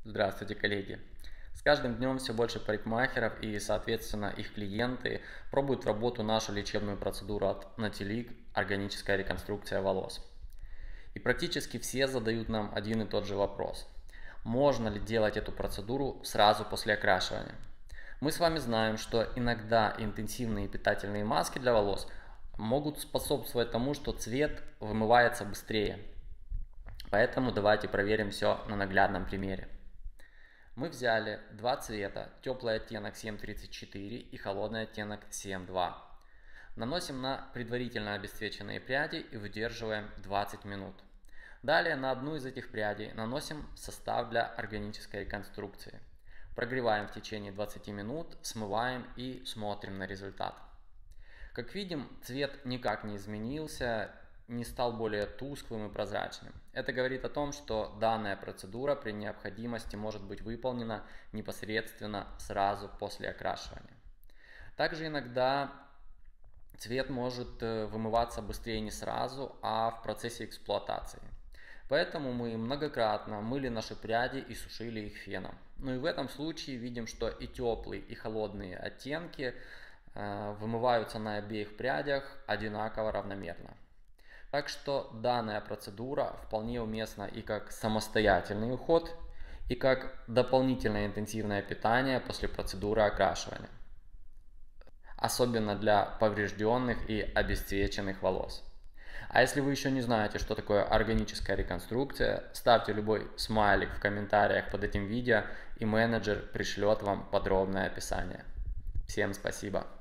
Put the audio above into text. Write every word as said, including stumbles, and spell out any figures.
Здравствуйте, коллеги! С каждым днем все больше парикмахеров и, соответственно, их клиенты пробуют в работу нашу лечебную процедуру от Natilik органическая реконструкция волос. И практически все задают нам один и тот же вопрос. Можно ли делать эту процедуру сразу после окрашивания? Мы с вами знаем, что иногда интенсивные питательные маски для волос могут способствовать тому, что цвет вымывается быстрее. Поэтому давайте проверим все на наглядном примере. Мы взяли два цвета, теплый оттенок семь тридцать четыре и холодный оттенок семь два. Наносим на предварительно обесцвеченные пряди и выдерживаем двадцать минут. Далее на одну из этих прядей наносим состав для органической реконструкции. Прогреваем в течение двадцати минут, смываем и смотрим на результат. Как видим, цвет никак не изменился, не стал более тусклым и прозрачным. Это говорит о том, что данная процедура при необходимости может быть выполнена непосредственно сразу после окрашивания. Также иногда цвет может вымываться быстрее не сразу, а в процессе эксплуатации. Поэтому мы многократно мыли наши пряди и сушили их феном. Ну и в этом случае видим, что и теплые, и холодные оттенки вымываются на обеих прядях одинаково равномерно. Так что данная процедура вполне уместна и как самостоятельный уход, и как дополнительное интенсивное питание после процедуры окрашивания. Особенно для поврежденных и обесцвеченных волос. А если вы еще не знаете, что такое органическая реконструкция, ставьте любой смайлик в комментариях под этим видео, и менеджер пришлет вам подробное описание. Всем спасибо!